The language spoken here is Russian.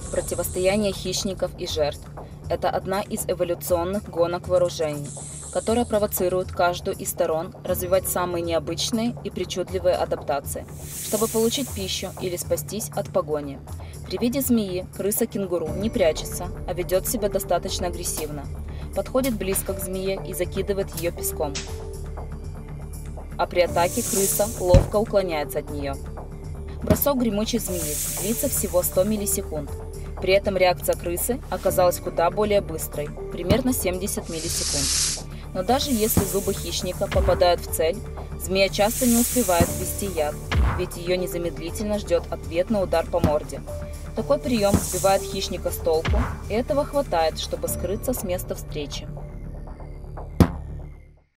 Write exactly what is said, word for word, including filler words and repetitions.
Противостояние хищников и жертв – это одна из эволюционных гонок вооружений, которая провоцирует каждую из сторон развивать самые необычные и причудливые адаптации, чтобы получить пищу или спастись от погони. При виде змеи крыса-кенгуру не прячется, а ведет себя достаточно агрессивно. Подходит близко к змее и закидывает ее песком. А при атаке крыса ловко уклоняется от нее. Бросок гремучей змеи длится всего сто миллисекунд. При этом реакция крысы оказалась куда более быстрой, примерно семьдесят миллисекунд. Но даже если зубы хищника попадают в цель, змея часто не успевает ввести яд, ведь ее незамедлительно ждет ответный удар по морде. Такой прием сбивает хищника с толку, и этого хватает, чтобы скрыться с места встречи.